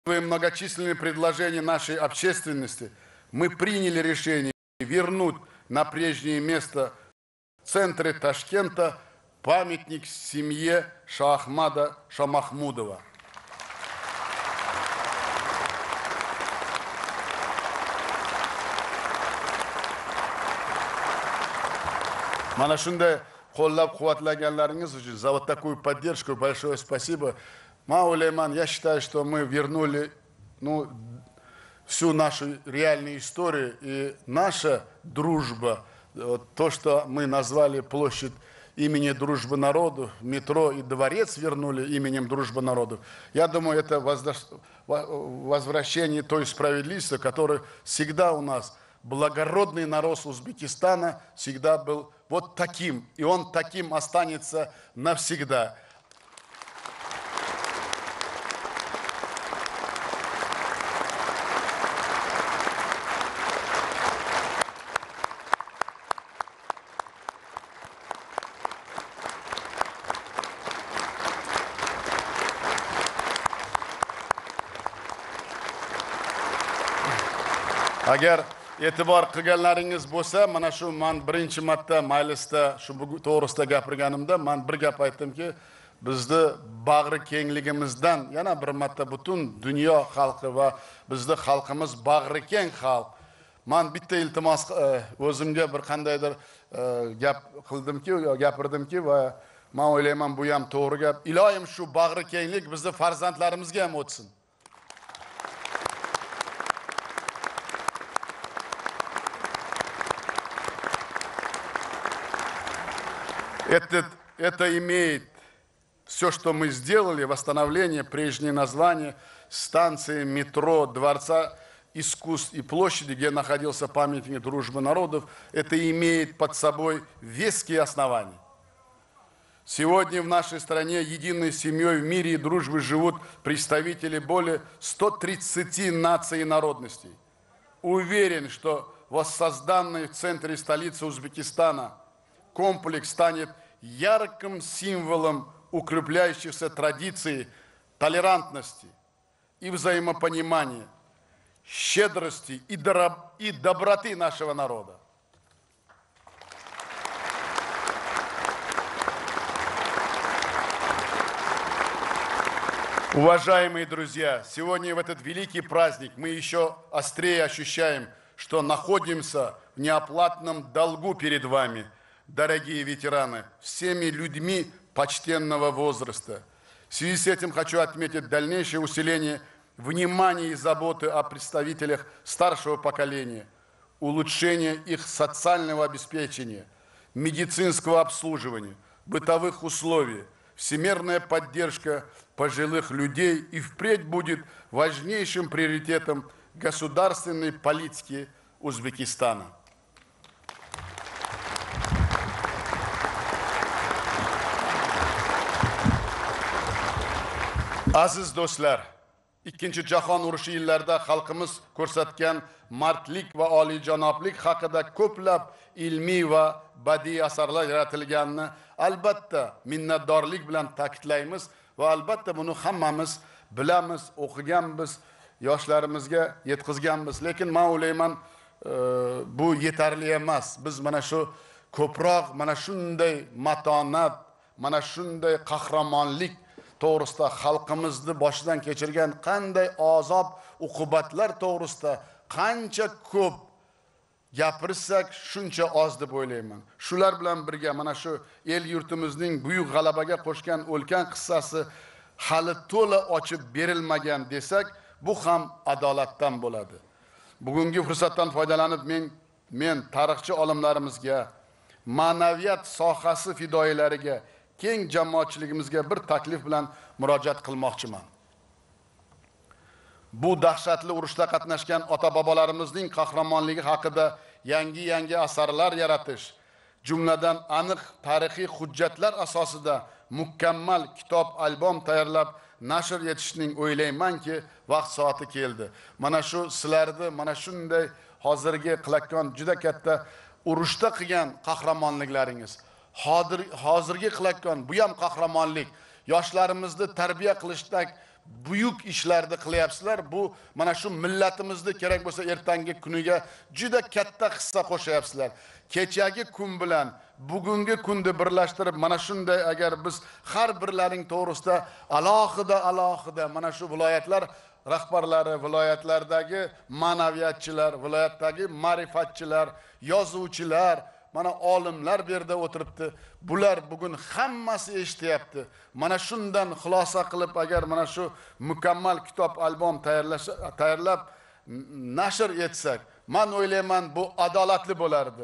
многочисленные предложения нашей общественности, мы приняли решение вернуть на прежнее место в центре Ташкента памятник семье Шахмада Шамахмудова. Mana shunday qo'llab-quvvatlaganlaringiz uchun за вот такую поддержку большое спасибо. Я считаю, что мы вернули всю нашу реальную историю, и наша дружба, то, что мы назвали площадь имени Дружбы народов, метро и дворец вернули именем Дружбы народов. Я думаю, это возвращение той справедливости, которая всегда у нас, благородный народ Узбекистана, всегда был вот таким, и он таким останется навсегда. Agar e'tibor qilganlaringiz bo'lsa, mana shu men birinchi marta majlisda shu to'g'risida gapirganimda men bir gap aytdimki, bizni bag'ri kengligimizdan yana bir marta butun dunyo xalqi va bizni xalqimiz bag'ri keng xalq. Men bitta iltimos o'zimga bir qandaydir gap qildimki, gapirdimki va men o'ylayman bu ham to'g'ri gap. Iloyim shu bag'ri kenglik bizni farzandlarimizga ham o'tsin. Это имеет все, что мы сделали, восстановление, прежнее название станции, метро, дворца искусств и площади, где находился памятник Дружбы народов, это имеет под собой веские основания. Сегодня в нашей стране единой семьей в мире и дружбе живут представители более 130 наций и народностей. Уверен, что воссозданный в центре столицы Узбекистана комплекс станет ярким символом укрепляющихся традиций, толерантности и взаимопонимания, щедрости и доброты нашего народа. Уважаемые друзья, сегодня в этот великий праздник мы еще острее ощущаем, что находимся в неоплатном долгу перед вами, дорогие ветераны, всеми людьми почтенного возраста. В связи с этим хочу отметить дальнейшее усиление внимания и заботы о представителях старшего поколения, улучшение их социального обеспечения, медицинского обслуживания, бытовых условий, всемирная поддержка пожилых людей и впредь будет важнейшим приоритетом государственной политики Узбекистана. Aziz do'stlar, Ikkinchi jahon urushi yillarida xalqimiz ko'rsatgan mardlik va oliyjanoblik haqida ko'plab ilmiy va badiiy asarlar yaratilganini albatta minnatdorlik bilan ta'kidlaymiz va albatta buni hammamiz bilamiz, o'qiganmiz, yoshlarimizga yetkazganmiz. Lekin men o'ylayman, bu yetarli emas. Biz mana shu ko'proq mana shunday matonat, mana shunday qahramonlik to'g'risida xalqimizni boshidan kechirgan qanday azob, uqubatlar to'g'risida qancha ko'p gapirsak, shuncha oz deb o'ylayman. Shular bilan birga mana shu el yurtimizning buyuk g'alabaga qo'shgan o'lkan qissasi hali to'la ochib berilmagan desak, bu ham adolatdan bo'ladi. Bugungi fursatdan foydalanib men tarixchi olimlarimizga, ma'naviyat sohasi fidoyilariga, keng jamoatchiligimizga bir taklif bilan murojaat qilmoqchiman. Bu dahshatli urushda qatnashgan ota-bobolarimizning qahramonligi haqida yangi asarlar yaratish, jumladan aniq tarixiy hujjatlar asosida mukammal kitob, albom tayyorlab nashr etishning o'ylaymanki, vaqt soati keldi. Mana shu sizlarni mana shunday hozirgi qilayotgan juda katta urushda qilgan qahramonliklaringiz, hozirgi qilayotgan bu ham qahramonlik, yoshlarimizni tarbiya qilishdak buyuk ishlarni qilyapsizlar. Bu mana shu millatimizni kerak bo'lsa ertangi kuniga juda katta hissa qo'shyapsizlar. Kechagi kun bilan bugungi kunni birlashtirib mana shunday agar biz har birlarining to'g'risida alohida mana shu viloyatlar rahbarlari, viloyatlardagi ma'naviyatchilar, viloyatdagi ma'rifatchilar, yozuvchilar, mana olimlar bu yerda o'tiribdi. Bular bugun hammasi eshityapti. Mana shundan xulosa qilib agar mana shu mukammal kitob albom tayyorlab nashr etsak, men o'ylayman bu adolatli bo'lardi.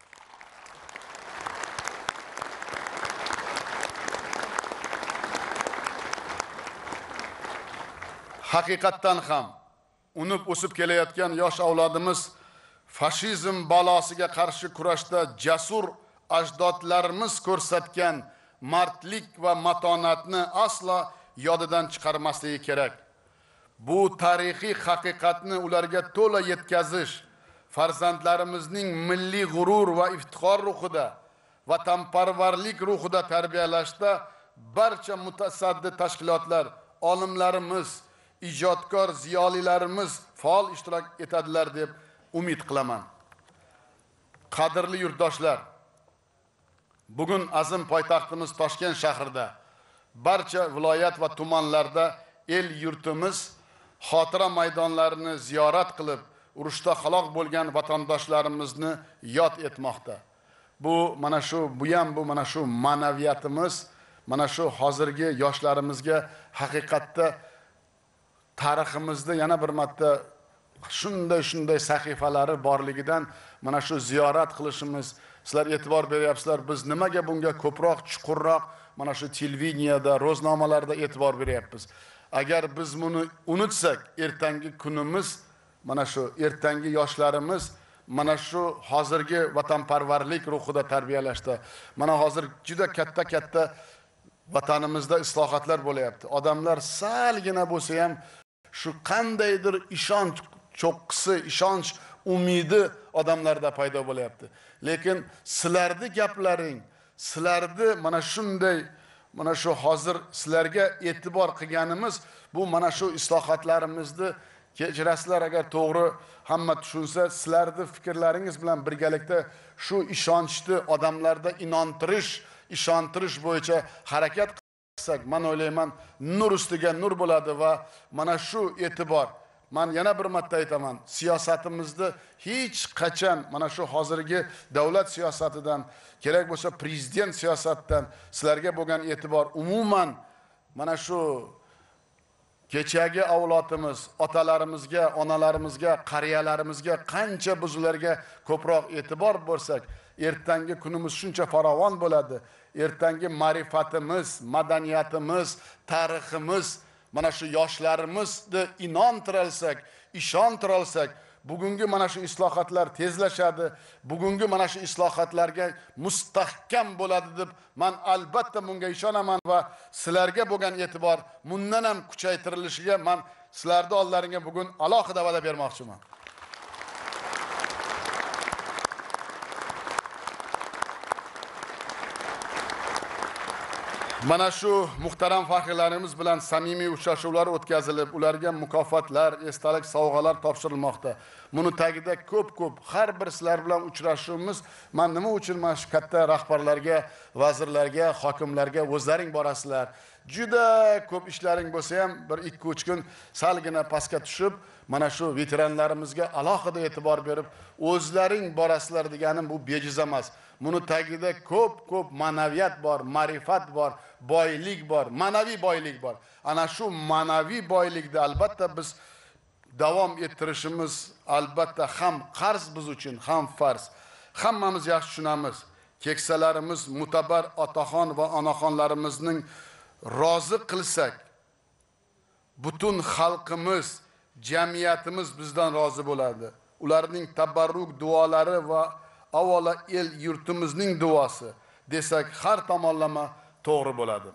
Haqiqatdan ham unib o'sib kelayotgan yosh avlodimiz fashizm balosiga qarshi kurashda jasur ajdodlarimiz ko'rsatgan mardlik va matonatni aslo yodidan chiqarmasligi kerak. Bu tarixiy haqiqatni ularga to'la yetkazish, farzandlarimizning milliy g'urur va iftixor ruhida, vatanparvarlik ruhida tarbiyalashda barcha mutasaddi tashkilotlar, olimlarimiz, ijodkor ziyolilarimiz faol ishtirok etadilar deb umid qilaman. Qadrli yurtdoshlar, bugun azim poytaxtimiz Toshkent shahrida barcha viloyat va tumanlarda el yurtimiz xotira maydonlarini ziyorat qilib, urushda halok bo'lgan vatandoshlarimizni yod etmoqda. Bu mana shu ma'naviyatimiz, mana shu hozirgi yoshlarimizga haqiqatda tariximizda yana bir marta shunday sahifalari borligidan mana shu ziyorat qilishimiz, sizlar e'tibor beryapsizlar. Biz nimaga bunga ko'proq, chuqurroq mana shu televideniyada, ro'znomalarda e'tibor beryapmiz. Agar biz buni unutsak, ertangi kunimiz, mana shu ertangi yoshlarimiz mana shu hozirgi vatanparvarlik ruhida tarbiyalashda, mana hozir juda katta vatanimizda islohotlar bo'layapti. Odamlar salgina bo'lsa ham shu qandaydir ishonch cho'qqisi, ishonch umidi odamlarda paydo bo'layapti. Lekin sizlarning gaplaring, sizlarni mana shu hozir sizlarga e'tibor qilganimiz bu mana shu islohotlarimizni kechirasizlar agar to'g'ri hamma tushunsa, sizlarning fikrlaringiz bilan birgalikda shu ishonchni odamlarda ishontirish bo'yicha harakat qilsak, men o'ylayman nur ustiga nur bo'ladi va mana shu e'tibor, men yana bir marta aytaman, siyosatimizda hech qachon mana shu hozirgi davlat siyosatidan, kerak bo'lsa prezident siyosatidan sizlarga bo'lgan e'tibor umuman mana shu kechagi avlodimiz, otalarimizga, onalarimizga, qariyalarimizga qancha biz ularga ko'proq e'tibor bersak, ertangi kunimiz shuncha farovon bo'ladi. Ertangi ma'rifatimiz, madaniyatimiz, tariximiz, mana shu yoshlarimizni ishontiralsak, bugungi mana shu islohotlar tezlashadi. Bugungi mana shu islohotlarga mustahkam bo'ladi deb men albatta bunga ishonaman va sizlarga bo'lgan e'tibor bundan ham kuchaytirilishiga men sizlarning oldlaringga bugun alohida va'da bermoqchiman. Mana shu muhtaram faxrlarimiz bilan samimiy uchrashuvlar o'tkazilib, ularga mukofotlar, esdalik sovg'alar topshirilmoqda. Buni tagida ko'p har bir sizlar bilan uchrashuvimiz, men nima uchun mana shu katta rahbarlarga, vazirlarga, hokimlarga o'zlaring borasizlar. Juda ko'p ishlaring bo'lsa ham 1-2-3 kun salgina pastga tushib, mana shu veteranlarimizga alohida e'tibor berib, o'zlaring borasizlar deganim bu bejiz emas. Buni tagida ko'p ma'naviyat bor, ma'rifat bor, boylik bor, ma'naviy boylik bor. Ana shu ma'naviy boylikni albatta biz davom ettirishimiz albatta ham qarz biz uchun, ham farz. Hammamiz yaxshi tushunamiz. Keksalarimiz, mutabar otaxon va onaxonlarimizning rozi qilsak, butun xalqimiz, jamiyatimiz bizdan rozi bo'ladi. Ularning tabarruk duolari va avvalo el yurtimizning duosi desak har tomonlama to'g'ri bo'ladi.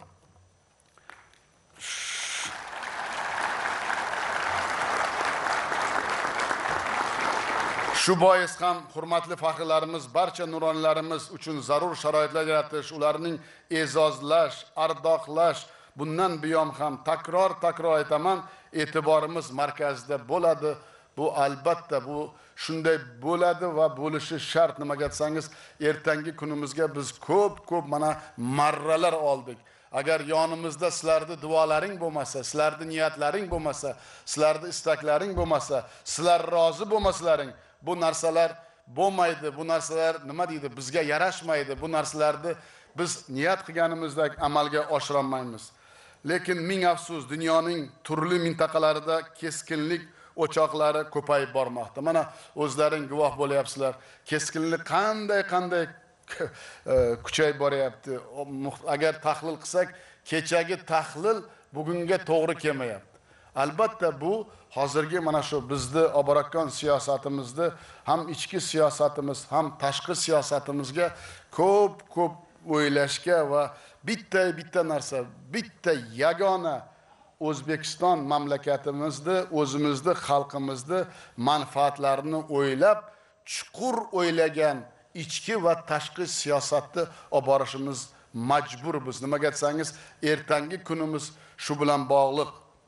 Shu bois ham hurmatli faxrlarimiz, barcha nuronlarimiz uchun zarur sharoitlar yaratish, ularning e'zozlash, ardoqlash, bundan buyon ham takror aytaman, e'tiborimiz markazida bo'ladi. Bu albatta bu shunday bo'ladi va bo'lishi shart. Nimaga desangiz, ertangi kunimizga biz ko'p mana marralar oldik. Agar yonimizda sizlarning duolaring bo'lmasa, sizlarning niyatlaring bo'lmasa, sizlarning istaklaring bo'lmasa, sizlar rozi bo'lmasalaring, bu narsalar bo'lmaydi. Bu narsalar nima deydi? Bizga yarashmaydi. Bu narsalarni biz niyat qilganimizdek amalga oshira olmaymiz. Lekin ming afsus, dunyoning turli mintaqalarida keskinlik o'choqlari ko'payib bormoqda. Mana o'zlaring guvoh bo'lyapsizlar. Keskinlik qanday kuchayib boryapti. Agar tahlil qilsak, kechagi tahlil bugunga to'g'ri kelmayapti. Albatta bu hozirgi mana shu bizni oborakon siyosatimizni ham ichki siyosatimiz, ham tashqi siyosatimizga ko'p o'ylashga va bitta narsa, bitta yagona O'zbekiston mamlakatimizni, o'zimizni, xalqimizni manfaatlarini o'ylab, chuqur o'ylagan ichki va tashqi siyosatni olib borishimiz majburmiz. Nimaga desangiz, ertangi kunimiz shu bilan bog'liq.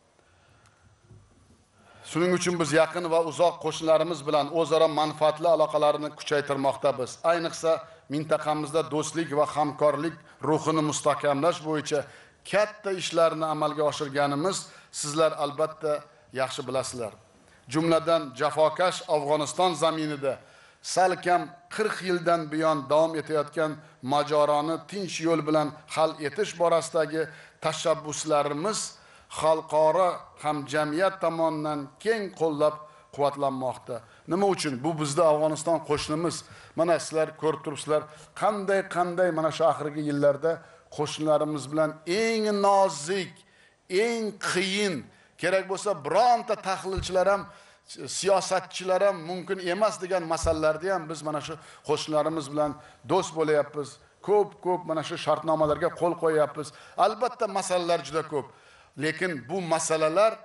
Shuning uchun biz yaqin va uzoq qo'shnilarimiz bilan o'zaro manfaatli aloqalarni kuchaytirmoqdamiz. Ayniqsa mintaqamizda do'stlik va hamkorlik ruhini mustahkamlash bo'yicha katta ishlarni amalga oshirganimiz sizlar albatta yaxshi bilasizlar. Jumladan jafokash Afg'oniston zaminida salkam 40 yildan buyon davom etayotgan mojaroni tinch yo'l bilan hal etish borasidagi tashabbuslarimiz xalqaro hamjamiyat tomonidan keng qo'llab quvvatlanmoqda. Nima uchun? Bu bizda Afg'oniston qo'shnimiz. Mana sizlar ko'rib turibsizlar, qanday mana shu oxirgi yillarda qo'shnilarimiz bilan eng nozik, eng qiyin, kerak bo'lsa bironta tahlilchilar ham, siyosatchilar ham mumkin emas degan masalalarda ham biz mana shu qo'shnilarimiz bilan do'st bo'layapmiz. Ko'p mana shu shartnomalarga qo'l qo'yapmiz. Albatta masalalar juda ko'p. Lekin bu masalalar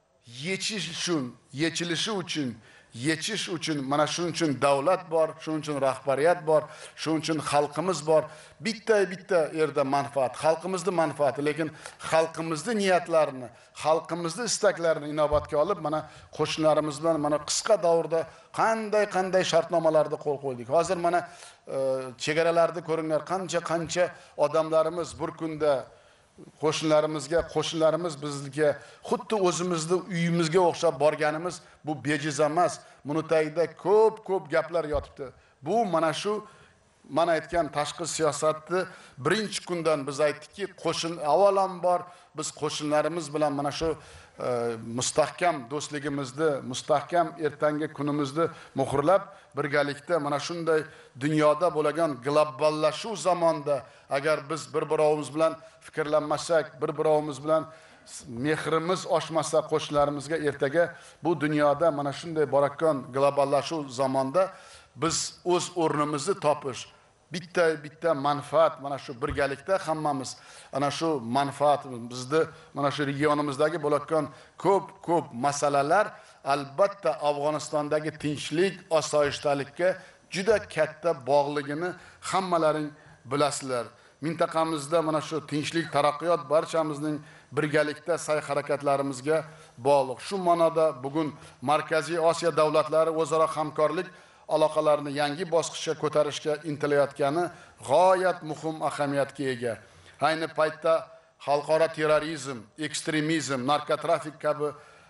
yechish uchun mana shuning uchun davlat bor, shuning uchun rahbariyat bor, shuning uchun xalqimiz bor. Bitta yerda manfaat, xalqimizning manfaati, lekin xalqimizning niyatlarini, xalqimizning istaklarini inobatga olib, mana qo'shnilarimiz bilan mana qisqa davrda qanday shartnomalarda qo'l qo'ydik. Hozir mana chegaralarda ko'ringlar, qancha odamlarimiz bir kunda qo'shnilarimiz bizga xuddi o'zimizni uyimizga o'xshab borganimiz bu bejiz emas. Buni tagida ko'p gaplar yotibdi. Bu mana shu mana aytgan tashqi siyosatni birinchi kundan biz aytdikki, avvalambor biz qo'shnilarimiz bilan mana shu mustahkam do'stligimizni, mustahkam ertangi kunimizni muhrlab, birgalikda mana shunday dunyoda bo'lgan globallashuv zamonda agar biz bir-birimiz bilan fikrlanmasak, bir-birimiz bilan mehrimiz oshmasa qo'shnilarimizga ertaga bu dunyoda mana shunday borakon globallashuv zamonda biz o'z o'rnimizni topish, bitta manfaat, mana shu birgalikda hammamiz ana shu manfaat bizni mana shu regionimizdagi bo'lgan ko'p masalalar albatta Afg'onistondagi tinchlik, osoyishtalikka juda katta bog'ligini hammalaring bilasizlar. Mintaqamizda mana shu tinchlik, taraqqiyot barchamizning birgalikda sa'y-harakatlarimizga bog'liq. Shu ma'noda bugun Markaziy Osiyo davlatlari o'zaro hamkorlik aloqalarini yangi bosqichga ko'tarishga intilayotgani g'oyat muhim ahamiyatga ega. Ayni paytda xalqaro terrorizm, ekstremizm, narkotrafik kabi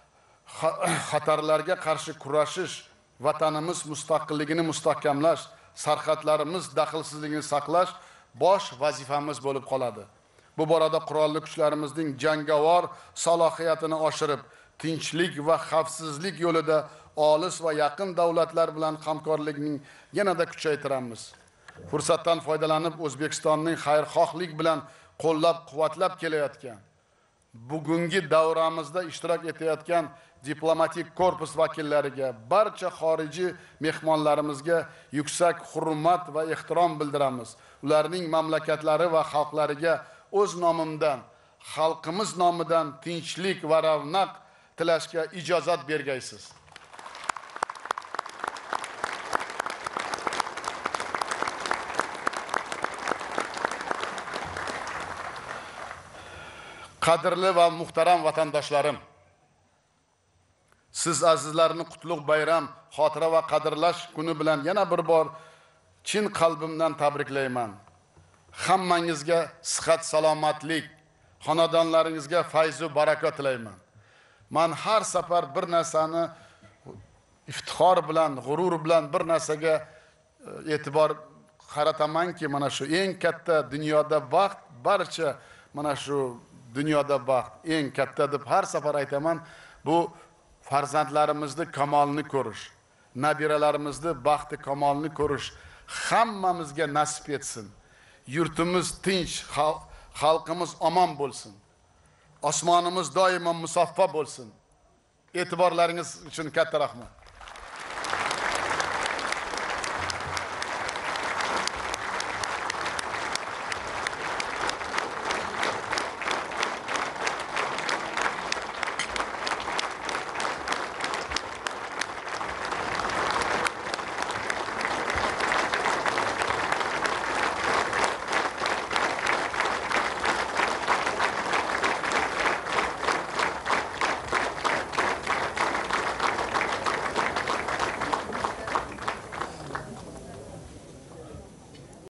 xatarlarga qarshi kurashish, vatanimiz mustaqilligini mustahkamlash, sarhadlarimiz daxlsizligini saqlash bosh vazifamiz bo'lib qoladi. Bu borada qurolli kuchlarimizning jangovar salohiyatini oshirib, tinchlik va xavfsizlik yo'lida olis va yaqin davlatlar bilan hamkorlikning yanada kuchaytiramiz. Fursatdan foydalanib O'zbekistonning xayrixohlik bilan qo'llab-quvvatlab kelayotgan, bugungi davramizda ishtirok etayotgan diplomatik korpus vakillariga, barcha xorijiy mehmonlarimizga yuksak hurmat va ehtirom bildiramiz. Ularning mamlakatlari va xalqlariga o'z nomimdan, xalqimiz nomidan tinchlik va ravnaq tilashga ijozat bergaysiz. Qadrli va muhtaram vatandoshlarim, siz azizlarni qutlug' bayram, xotira va qadrlash kuni bilan yana bir bor chin qalbimdan tabriklayman. Hammangizga sihat, salomatlik, xonadonlaringizga fayz va baraka tilayman. Men har safar bir narsani iftixor bilan, g'urur bilan bir narsaga e'tibor qaratamanki, mana shu eng katta dunyoda baxt, barcha mana shu dunyoda baxt eng katta deb har safar aytaman. Bu farzandlarimizni kamolini ko'rish, nabiralarimizni baxti kamolini ko'rish hammamizga nasib etsin. Yurtimiz tinch, xalqimiz omon bo'lsin. Osmonimiz doimo musaffo bo'lsin. E'tiborlaringiz uchun katta rahmat.